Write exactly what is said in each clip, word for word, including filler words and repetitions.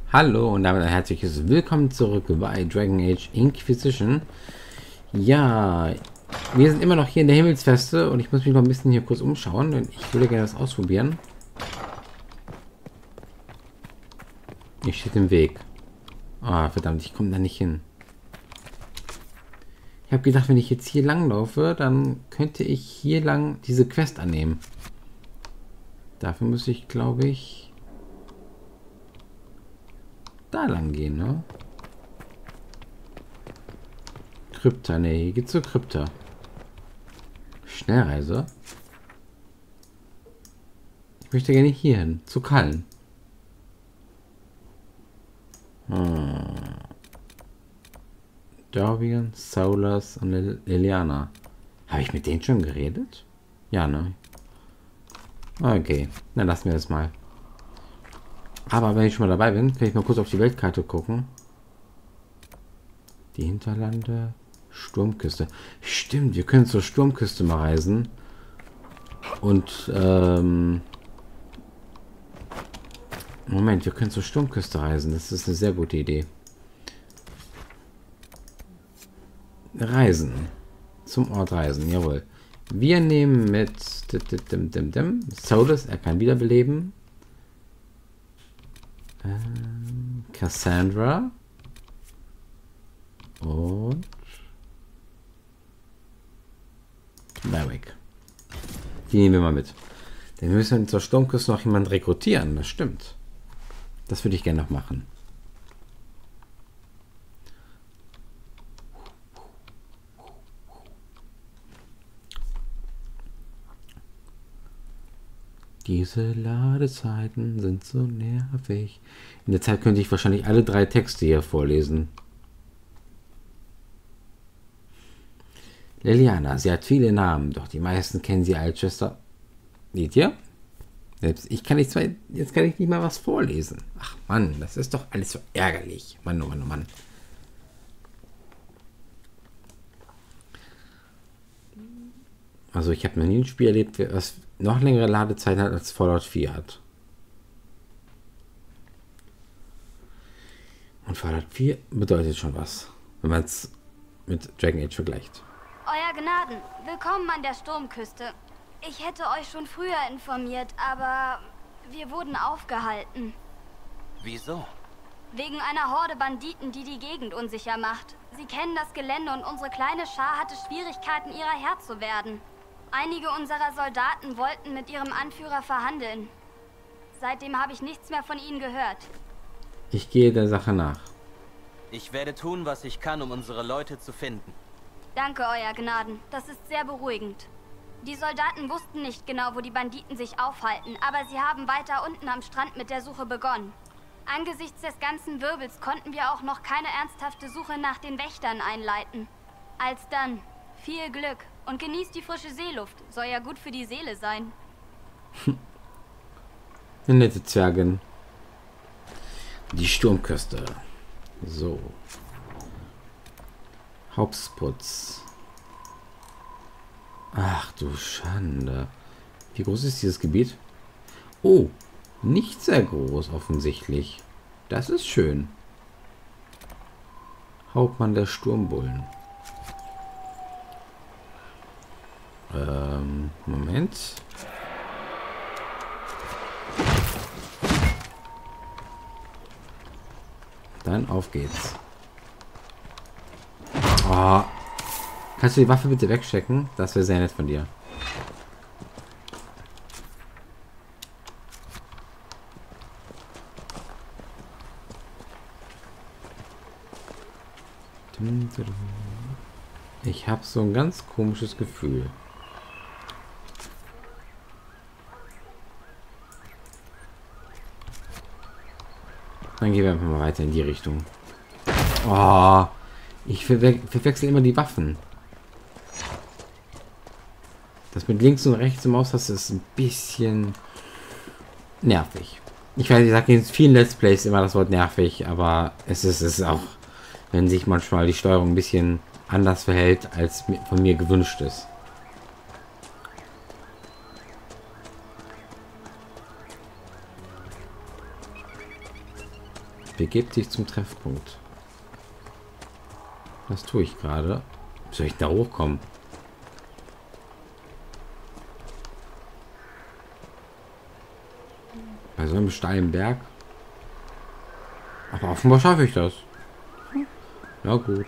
Hallo und damit ein herzliches Willkommen zurück bei Dragon Age Inquisition. Ja, wir sind immer noch hier in der Himmelsfeste und ich muss mich noch ein bisschen hier kurz umschauen, denn ich würde gerne das ausprobieren. Hier steht im Weg. Ah, verdammt, ich komme da nicht hin. Ich habe gedacht, wenn ich jetzt hier lang laufe, dann könnte ich hier lang diese Quest annehmen. Dafür muss ich, glaube ich, da lang gehen, ne? Krypta, ne, hier geht's zur Krypta. Schnellreise. Ich möchte gerne hier hin, zu Kallen. Hm. Dorvian, Solas und Lil Liliana. Habe ich mit denen schon geredet? Ja, ne? Okay, dann lassen wir das mal. Aber wenn ich schon mal dabei bin, kann ich mal kurz auf die Weltkarte gucken. Die Hinterlande, Sturmküste. Stimmt, wir können zur Sturmküste mal reisen. Und, ähm... Moment, wir können zur Sturmküste reisen. Das ist eine sehr gute Idee. Reisen. Zum Ort reisen, jawohl. Wir nehmen mit Solas, er kann wiederbeleben. Ähm, Cassandra. Und Merrick. Die nehmen wir mal mit. Dann müssen wir zur Sturmküste noch jemanden rekrutieren. Das stimmt. Das würde ich gerne noch machen. Diese Ladezeiten sind so nervig. In der Zeit könnte ich wahrscheinlich alle drei Texte hier vorlesen. Liliana, sie hat viele Namen, doch die meisten kennen sie als Schwester. Seht ihr? Selbst ich kann nicht zwei, jetzt kann ich nicht mal was vorlesen. Ach Mann, das ist doch alles so ärgerlich. Mann, oh Mann, oh Mann. Also ich habe noch nie ein Spiel erlebt, was noch längere Ladezeiten hat als Fallout vier hat. Und Fallout vier bedeutet schon was, wenn man es mit Dragon Age vergleicht. Euer Gnaden, willkommen an der Sturmküste. Ich hätte euch schon früher informiert, aber wir wurden aufgehalten. Wieso? Wegen einer Horde Banditen, die die Gegend unsicher macht. Sie kennen das Gelände und unsere kleine Schar hatte Schwierigkeiten, ihrer Herr zu werden. Einige unserer Soldaten wollten mit ihrem Anführer verhandeln. Seitdem habe ich nichts mehr von ihnen gehört. Ich gehe der Sache nach. Ich werde tun, was ich kann, um unsere Leute zu finden. Danke, Euer Gnaden. Das ist sehr beruhigend. Die Soldaten wussten nicht genau, wo die Banditen sich aufhalten, aber sie haben weiter unten am Strand mit der Suche begonnen. Angesichts des ganzen Wirbels konnten wir auch noch keine ernsthafte Suche nach den Wächtern einleiten. Alsdann, viel Glück und genießt die frische Seeluft. Soll ja gut für die Seele sein. Eine nette Zwergin. Die Sturmküste. So. Hauptputz. Ach du Schande. Wie groß ist dieses Gebiet? Oh, nicht sehr groß offensichtlich. Das ist schön. Hauptmann der Sturmbullen. Ähm, Moment. Dann auf geht's. Oh. Kannst du die Waffe bitte wegchecken? Das wäre sehr nett von dir. Ich habe so ein ganz komisches Gefühl. Dann gehen wir einfach mal weiter in die Richtung. Oh, ich verwe verwechsel immer die Waffen. Das mit links und rechts im Maustaste ist ein bisschen nervig. Ich weiß, ich sage in vielen Let's Plays immer das Wort nervig, aber es ist es auch, wenn sich manchmal die Steuerung ein bisschen anders verhält, als von mir gewünscht ist. Begebt sich zum Treffpunkt. Das tue ich gerade. Wie soll ich da hochkommen? Bei so einem steilen Berg. Aber offenbar schaffe ich das. Ja gut.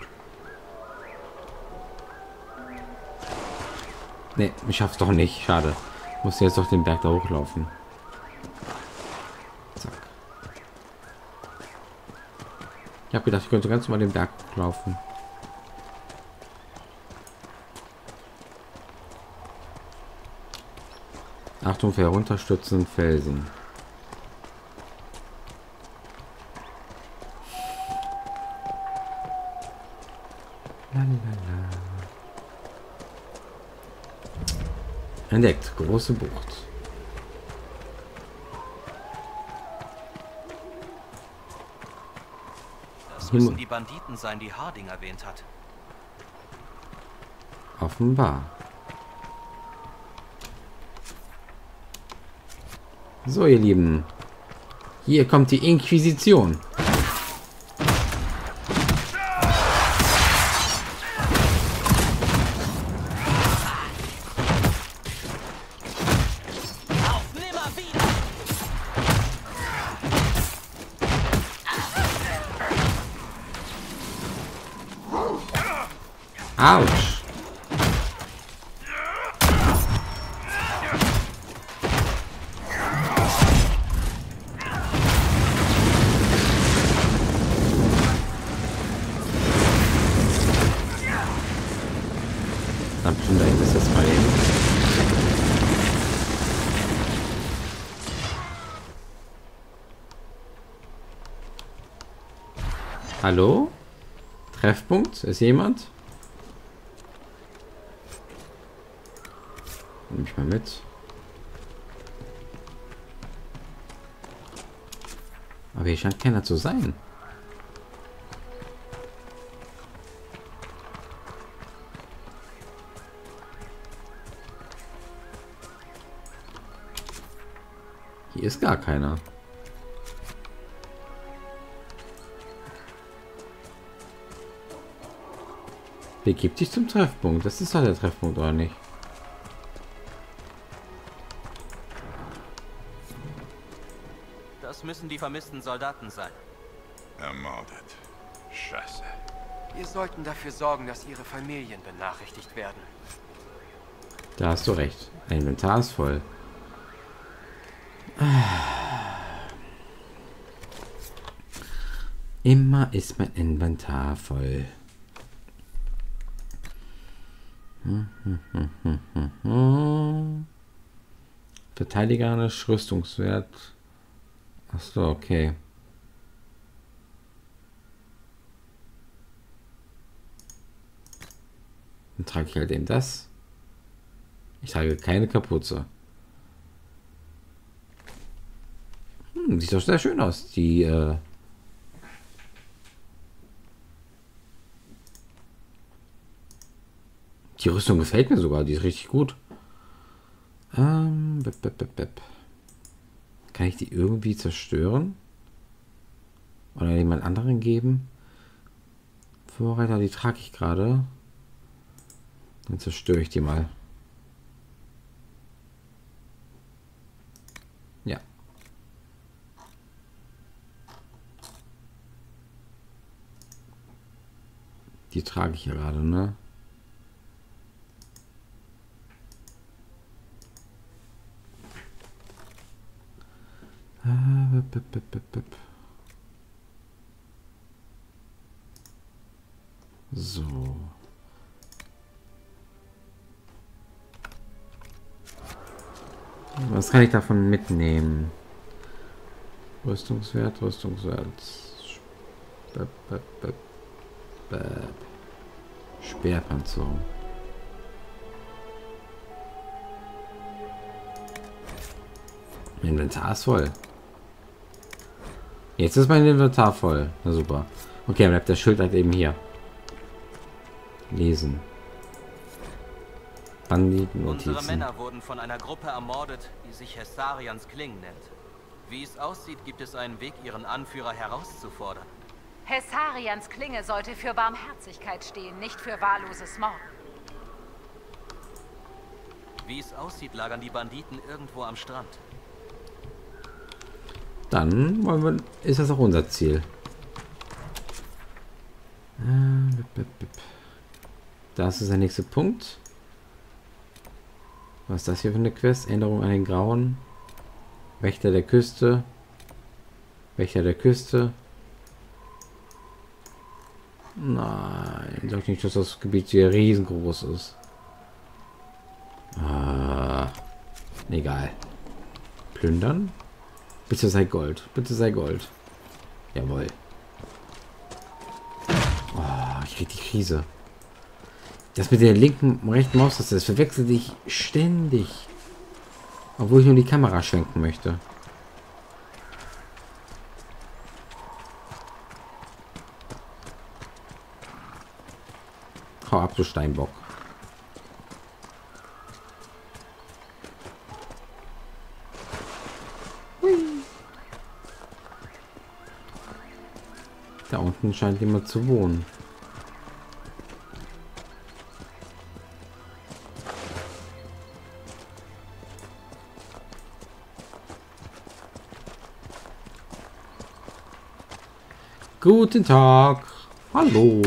Ne, ich schaff's doch nicht. Schade. Ich muss jetzt doch den Berg da hochlaufen. Zack. Ich habe gedacht, ich könnte ganz mal den Berg hochlaufen. Achtung für herunterstürzenden Felsen. Lalalala. Entdeckt, große Bucht. Das müssen die Banditen sein, die Harding erwähnt hat. Offenbar. So, ihr Lieben. Hier kommt die Inquisition. Autsch. Dann bestimmt dahin ist das mal hin. Hallo? Treffpunkt? Ist jemand? Nehme ich mal mit. Aber hier scheint keiner zu sein. Hier ist gar keiner. Begibt sich zum Treffpunkt. Das ist halt der Treffpunkt, oder nicht? Das müssen die vermissten Soldaten sein. Ermordet. Scheiße. Wir sollten dafür sorgen, dass ihre Familien benachrichtigt werden. Da hast du recht. Ein Inventar ist voll. Immer ist mein Inventar voll. Hm, hm, hm, hm, hm, hm. Verteidiger eines Rüstungswert. Achso, okay. Dann trage ich halt eben das. Ich trage keine Kapuze. Hm, sieht doch sehr schön aus. Die, äh Die Rüstung gefällt mir sogar. Die ist richtig gut. Ähm, bep, bep, bep, bep. Kann ich die irgendwie zerstören? Oder jemand anderen geben? Vorreiter, die trage ich gerade. Dann zerstöre ich die mal. Ja. Die trage ich ja gerade, ne? So. Was kann ich davon mitnehmen? Rüstungswert, Rüstungswert. Speerpanzerung. Mein Inventar ist voll. Jetzt ist mein Inventar voll. Na super. Okay, dann bleibt das Schild halt eben hier. Lesen. Banditen Unsere Männer wurden von einer Gruppe ermordet, die sich Hessarians Klingen nennt. Wie es aussieht, gibt es einen Weg, ihren Anführer herauszufordern. Hessarians Klinge sollte für Barmherzigkeit stehen, nicht für wahlloses Morden. Wie es aussieht, lagern die Banditen irgendwo am Strand. Dann wollen wir, ist das auch unser Ziel. Das ist der nächste Punkt. Was ist das hier für eine Quest? Änderung an den Grauen. Wächter der Küste. Wächter der Küste. Nein, sag nicht, dass das Gebiet hier riesengroß ist. Ah, egal. Plündern? Bitte sei Gold. Bitte sei Gold. Jawohl. Oh, ich krieg die Krise. Das mit der linken und rechten Maustaste, das verwechselt ich ständig. Obwohl ich nur die Kamera schwenken möchte. Hau ab, du Steinbock. Da unten scheint jemand zu wohnen. Guten Tag. Hallo.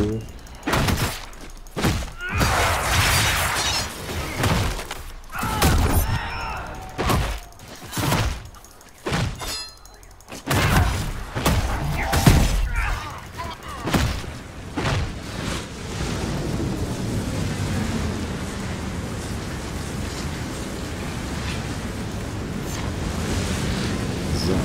So.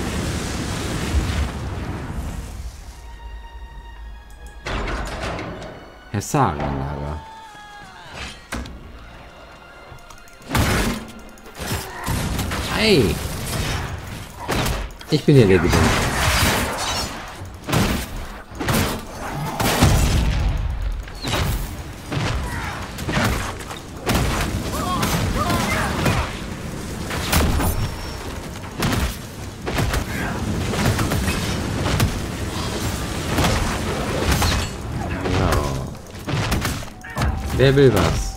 Hessarienlager. Hey! Ich bin hier der Gewinner. Wer will was?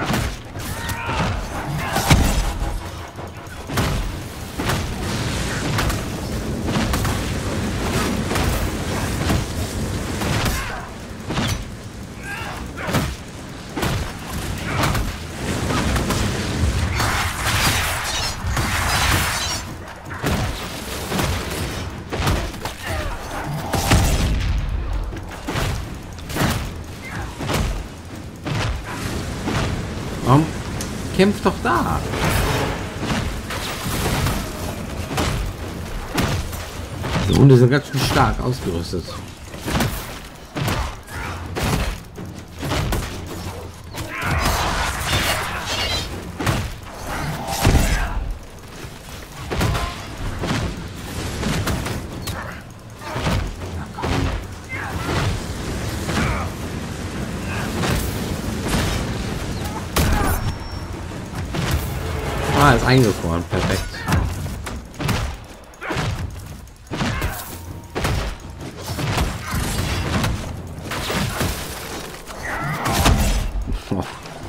Warum kämpft doch da? Die Hunde sind ganz schön stark ausgerüstet. Ah, ist eingefroren. Perfekt. Oh.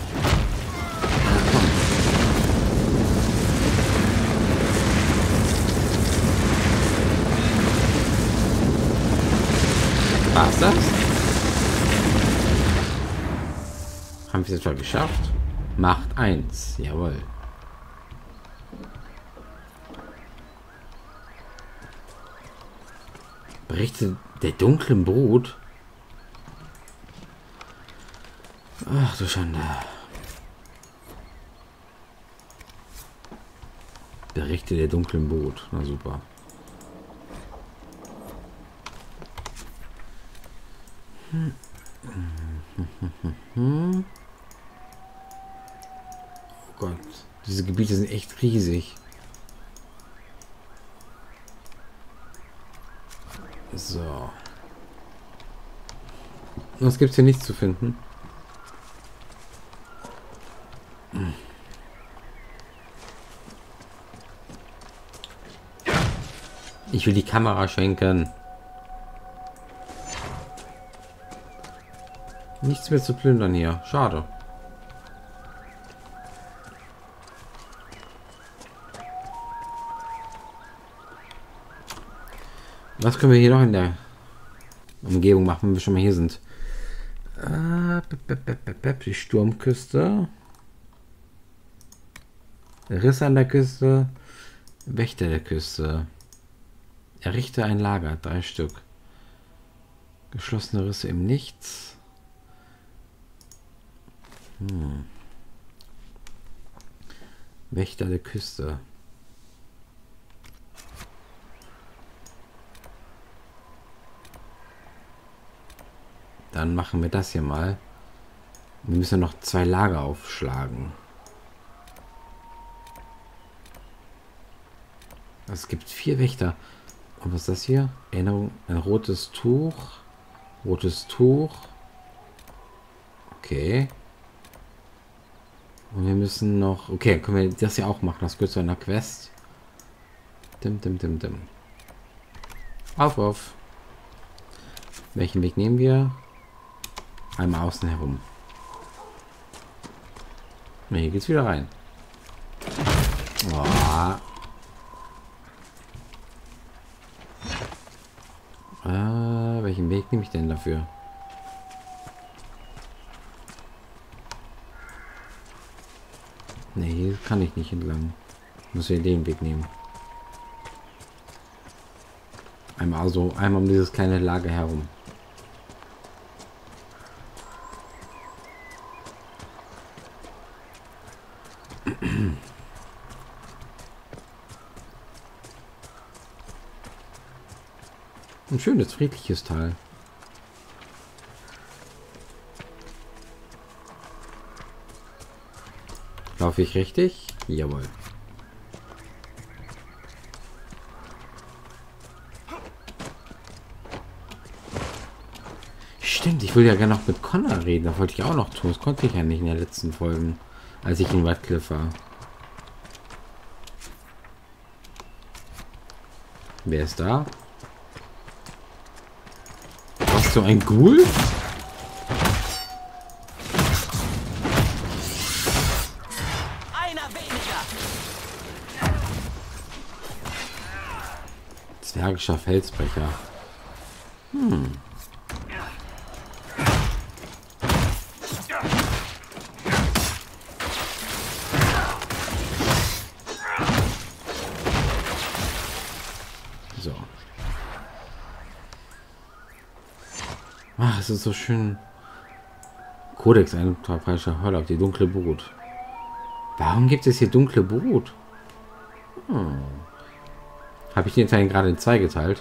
War's das? Haben wir es etwa geschafft? Macht eins. Jawohl. Berichte der dunklen Brut. Ach du Schande. Berichte der dunklen Brut. Na super. Hm. Oh Gott. Diese Gebiete sind echt riesig. So. Was gibt's hier nichts zu finden? Ich will die Kamera schenken. Nichts mehr zu plündern hier. Schade. Was können wir hier noch in der Umgebung machen, wenn wir schon mal hier sind? Die Sturmküste. Risse an der Küste. Wächter der Küste. Errichte ein Lager. Drei Stück. Geschlossene Risse im Nichts. Hm. Wächter der Küste. Dann machen wir das hier mal. Wir müssen noch zwei Lager aufschlagen. Es gibt vier Wächter. Und was ist das hier? Erinnerung, ein rotes Tuch. Rotes Tuch. Okay. Und wir müssen noch... Okay, können wir das hier auch machen. Das gehört zu einer Quest. Dim, dim, dim, dim. Auf, auf. Welchen Weg nehmen wir? Einmal außen herum. Na, hier geht's wieder rein. Oh. Ah, welchen Weg nehme ich denn dafür? Ne, hier kann ich nicht entlang. Muss wir den Weg nehmen. Einmal also einmal um dieses kleine Lager herum. Ein schönes, friedliches Tal. Laufe ich richtig? Jawohl. Stimmt, ich will ja gerne noch mit Connor reden. Das wollte ich auch noch tun. Das konnte ich ja nicht in den letzten Folgen, als ich in Radcliffe war. Wer ist da? So ein Ghoul? Einer weniger. Zwergischer Felsbrecher. Hm. So. Ach, es ist so schön. Kodex, ein falscher Hörlauf, die dunkle Brut. Warum gibt es hier dunkle Brut? Hm. Habe ich den Teil gerade in zwei geteilt?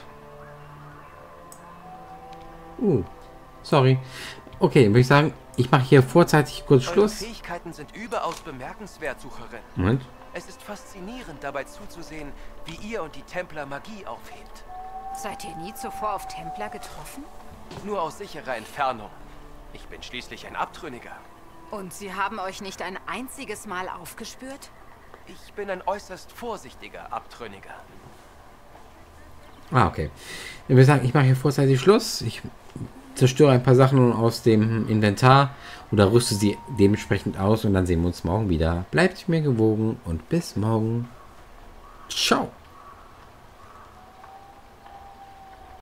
Uh, sorry. Okay, würde ich sagen, ich mache hier vorzeitig kurz Eure Schluss. Fähigkeiten sind überaus bemerkenswert, Sucherin. Moment. Es ist faszinierend, dabei zuzusehen, wie ihr und die Templer Magie aufhebt. Seid ihr nie zuvor auf Templer getroffen? Nur aus sicherer Entfernung. Ich bin schließlich ein Abtrünniger. Und sie haben euch nicht ein einziges Mal aufgespürt? Ich bin ein äußerst vorsichtiger Abtrünniger. Ah, okay. Ich würde sagen, ich mache hier vorzeitig Schluss. Ich zerstöre ein paar Sachen aus dem Inventar oder rüste sie dementsprechend aus und dann sehen wir uns morgen wieder. Bleibt mir gewogen und bis morgen. Ciao.